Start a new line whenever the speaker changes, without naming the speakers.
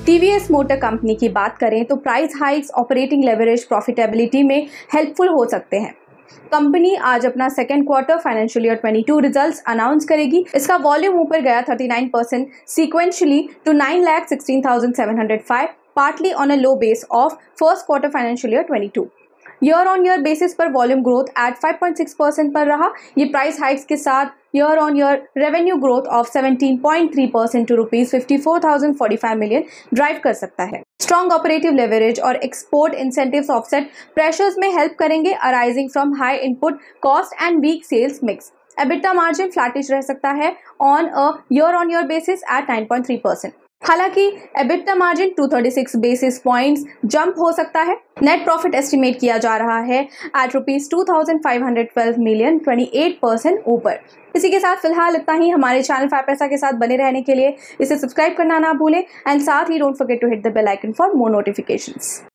TVS motor company की बात करें तो price hikes operating leverage profitability में हेल्पफुल हो सकते हैं। कंपनी आज अपना second quarter financial year 22 results announce करेगी। इसका वॉल्यूम ऊपर गया 39% sequentially to 9,16,705, partly on a low base of first quarter financial year 22। Year on year basis पर वॉल्यूम ग्रोथ एट 5.6% पर रहा। ये प्राइस हाइक्स के साथ year on year revenue growth of 17.3% to ₹54,045 million drive कर सकता है। स्ट्रॉन्ग ऑपरेटिव लेवरेज और एक्सपोर्ट इंसेंटिव्स ऑफसेट प्रेशर्स में हेल्प करेंगे arising from high input cost and weak sales mix. EBITDA margin flattish रह सकता है on a year on year basis at 9.3%। हालांकि EBITDA margin 236 basis points jump हो सकता है। नेट प्रॉफिट एस्टिमेट किया जा रहा है एट ₹2,512 मिलियन, 28% ऊपर। इसी के साथ फिलहाल इतना ही। हमारे चैनल 5 पैसा के साथ बने रहने के लिए इसे सब्सक्राइब करना ना भूलें एंड साथ ही don't forget to hit the bell icon for more notifications.